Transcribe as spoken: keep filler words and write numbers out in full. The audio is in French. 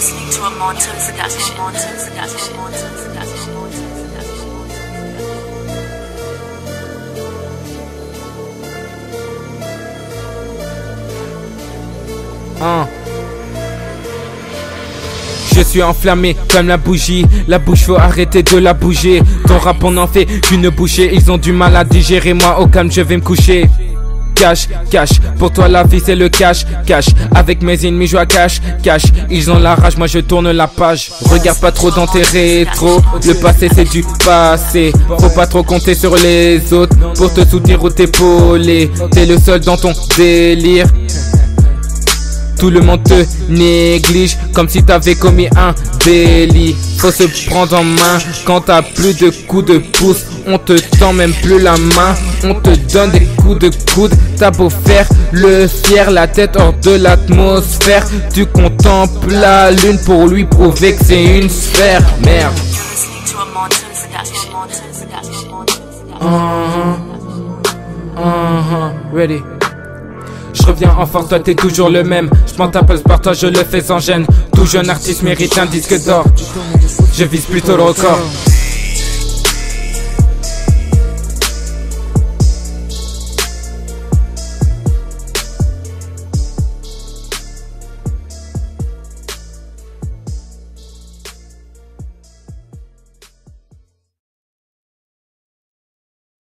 listening to a Monto production. Monto production. Monto production. Monto production. Hein. Je suis enflammé comme la bougie. La bouche, faut arrêter de la bouger. Ton rap on en fait qu'une bouchée. Ils ont du mal à digérer, moi au calme je vais me coucher. Cash, cash, pour toi la vie c'est le cash, cash. Avec mes ennemis je joue à cash, cash. Ils ont la rage, moi je tourne la page. Regarde pas trop dans tes rétros. Le passé c'est du passé. Faut pas trop compter sur les autres pour te soutenir ou t'épauler. T'es le seul dans ton délire. Tout le monde te néglige comme si t'avais commis un délit. Faut se prendre en main quand t'as plus de coups de pouce. On te tend même plus la main, on te donne des coups de coude. T'as beau faire le fier, la tête hors de l'atmosphère. Tu contemples la lune pour lui prouver que c'est une sphère. Merde. Uh-huh. Uh-huh. Ready. Je reviens en force, toi t'es toujours le même. Je prends ta place par toi, je le fais sans gêne. Tout jeune artiste mérite un disque d'or. Je vise plutôt le record.